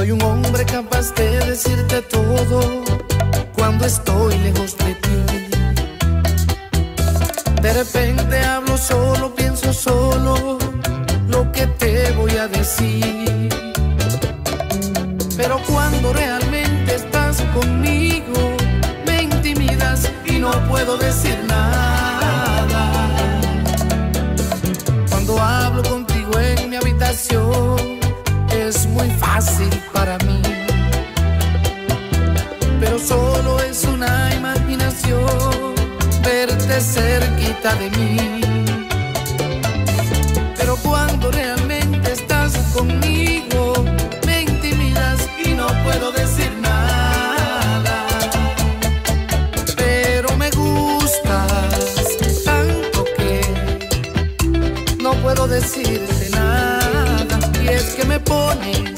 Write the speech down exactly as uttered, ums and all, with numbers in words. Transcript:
Soy un hombre capaz de decirte todo cuando estoy lejos de ti. De repente hablo solo, pienso solo lo que te voy a decir. Pero cuando realmente estás conmigo, me intimidas y no puedo decir nada. Cuando hablo contigo en mi habitación, es muy fácil para mí, pero solo es una imaginación verte cerquita de mí. Pero cuando realmente estás conmigo, me intimidas y no puedo decir nada. Pero me gustas tanto que no puedo decirte nada. Y es que me pones